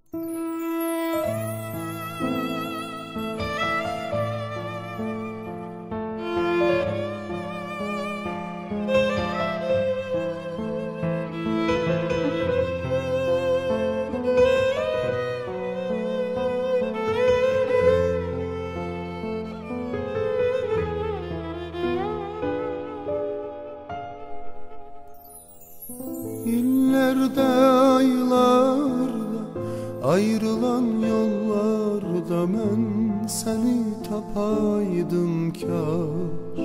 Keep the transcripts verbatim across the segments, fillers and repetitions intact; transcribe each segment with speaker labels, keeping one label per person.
Speaker 1: İllerde, aylarda, ayrılan yollarda mən səni tapaydım kar.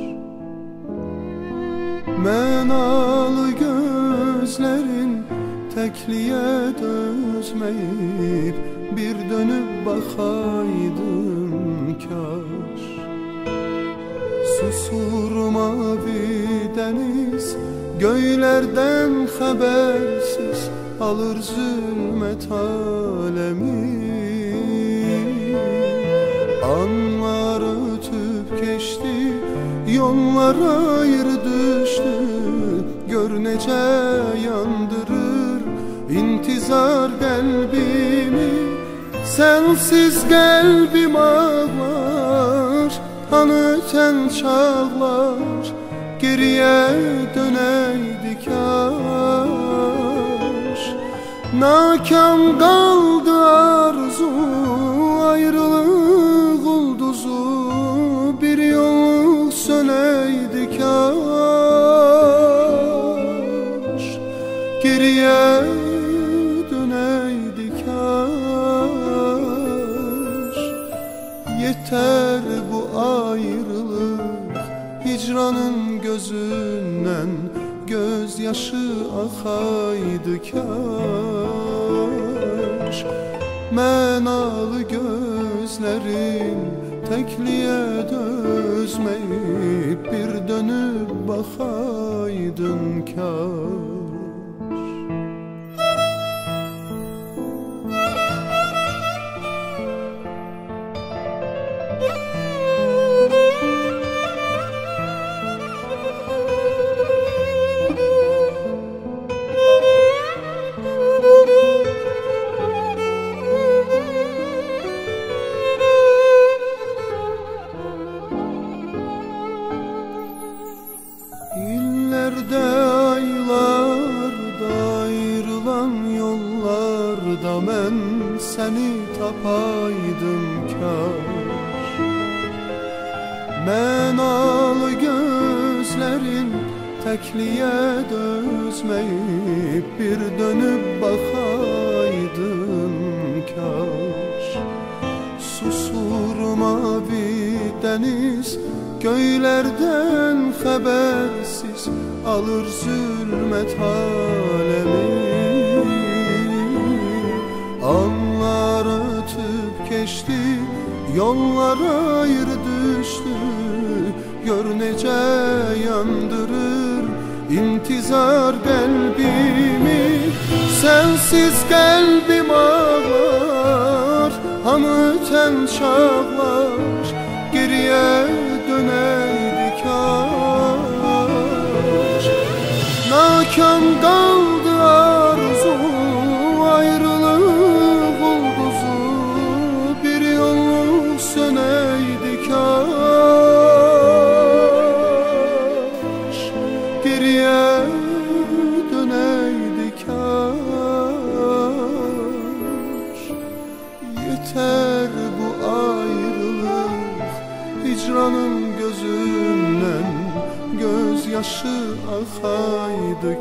Speaker 1: Mənalı gözlərin təkliyə dözməyib bir dönüb baxaydım kar. Susur mavi dəniz göylərdən xəbərsiz alır zülmət aləmi. Anlar ötüb keçdi, yollar ayrı düşdü, gör necə yandırır intizar qəlbimi. Sənsiz qəlbim ağlar, hanı ötən çağlar, geriyə dönəydi kaş. Nakam qaldı arzu, ayrılıq ulduzu, bir yol sönəydi kaş. Geriyə dönəydi kaş. Yeter bu ayrılıq, hicranın gözündən gözyaşı axaydı kaş. Mənalı gözlərin təkliyə dözməyib bir dönüb baxaydın kaş. İllerde, aylarda, ayrılan yollarda mən səni tapaydım kar. Mənalı gözlərin təkliyə dözməyib bir dönüb baxaydın kaş. Susur mavi dəniz göylərdən xəbərsiz alır zülmət aləmi. Anlar ötüb keçdi, yollar ayrı düşdü, gör necə yandırır intizar qəlbimi. Sənsiz qəlbim ağlar, hanı ötən çağlar, geriyə dönəydi kaş. Nakam qaldı arzu, ayrılıq ulduzu, bir yol sönəydi kaş. Geriyə dönəydi kaş. Yeter bu ayrılıq, hicranın gözündən gözyaşı axaydı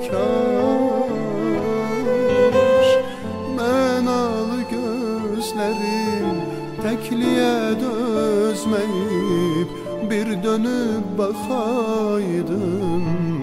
Speaker 1: kaş. Mənalı gözlərin təkliyə dözməyib bir dönüb baxaydın